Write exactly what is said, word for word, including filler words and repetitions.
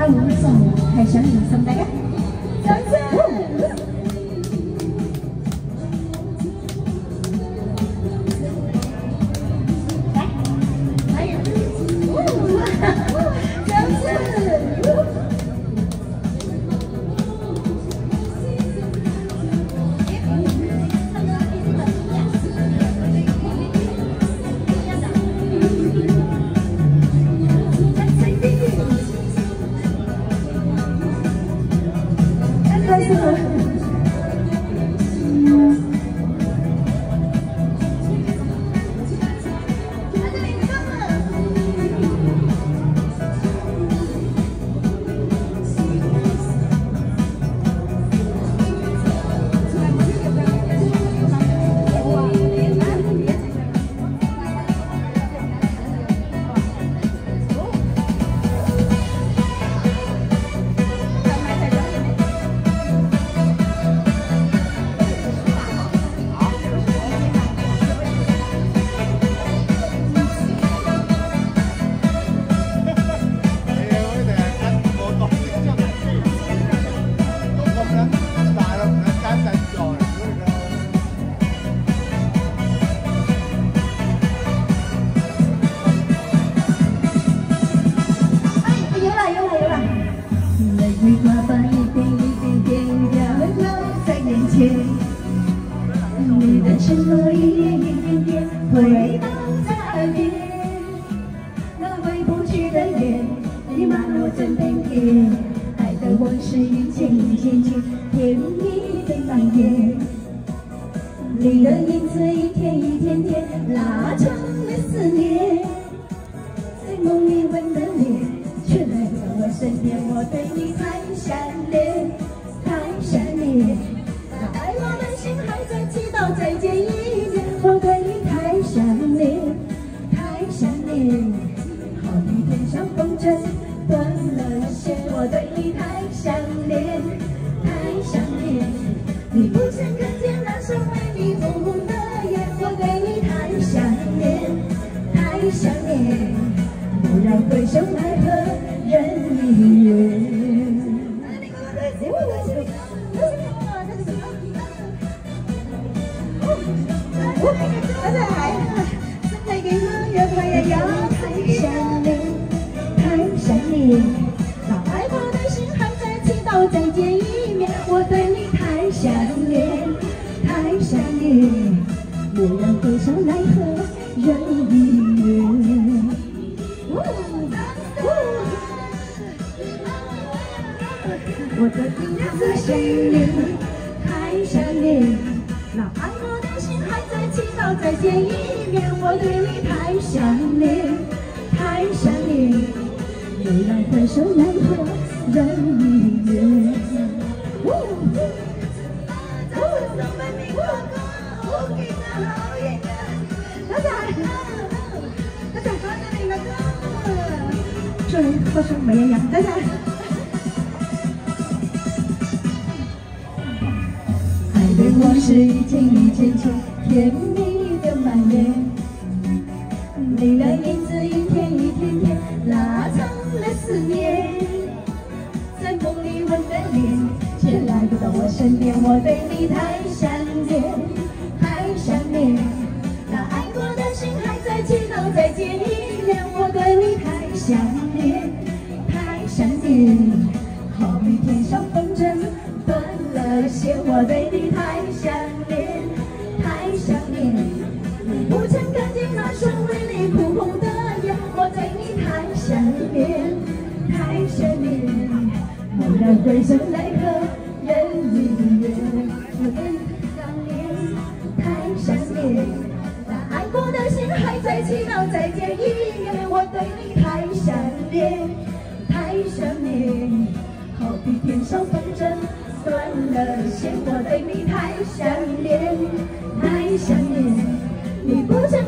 舞走，太想你送大家，掌声！来，来，掌声！ 你的承诺一点一点点回荡在耳边，那回不去的眼，弥漫我枕边天，爱的往事一件一件件，甜蜜的蔓延。你的影子一天一天天，拉长了思念，在梦里吻的脸，却来到我身边，我对你太想念，太想念。 爱我的心还在祈祷再见一面，我对你太想念，太想念，好比天上风筝断了线，我对你太想念，太想念，你不曾看见那双为你红红的眼，我对你太想念，太想念，蓦然回首奈何人已远。 再来，身体健康，越快越要太想念，太想念。那爱我的心还在祈祷再见一面，我对你太想念，太想念。蓦然回首，奈何人已远。我对你太想念，太想念。那爱我的心还在祈祷再见一面，我对你太想念，太想念。蓦然回首，奈何人已远。这里喝水美羊羊，大家。 往事一件一件件，甜蜜的蔓延。你的影子一天一天天，拉长了思念。在梦里吻的脸，却来不到我身边。我对你太想念，太想念。那爱过的心还在祈祷再见一面。我对你太想念，太想念。好比天上风筝断了线，我对你太想念，太想念。你不曾看见那双为你哭红的眼，我对你太想念，太想念。蓦然回首，奈何人已远。我对你想念，太想念。那爱过的心还在祈祷再见一面，我对你太想念，太想念。好比天上风筝断了线，我对你太想念，太想念。你不曾